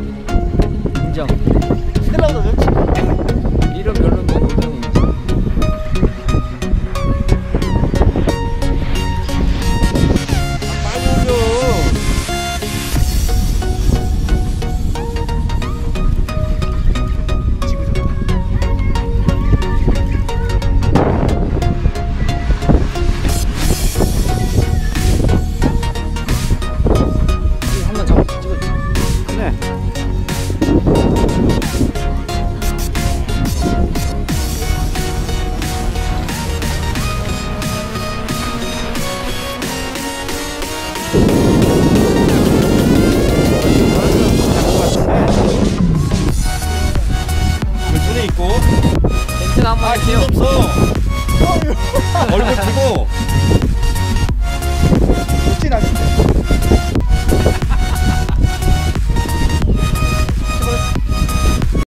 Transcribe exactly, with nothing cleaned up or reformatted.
인정. 스텔라보다 좋지. 이름 별론데 노정이 인정. 빨리 올려. 지금 좋다. 한번 잡고 찍어줘. 그래. 눈에 있고. 멘트 한번 아, 힘 할게요. 없어. 얼굴 피고.